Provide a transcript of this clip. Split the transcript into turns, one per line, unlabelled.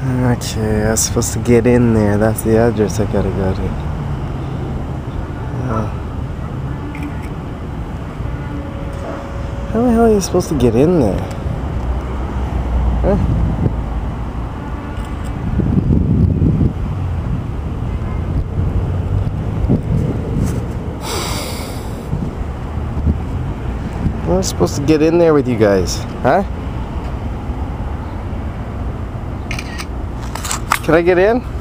Okay, I was supposed to get in there. That's the address I gotta go to. How the hell are you supposed to get in there? Huh? I was supposed to get in there with you guys, huh? Can I get in?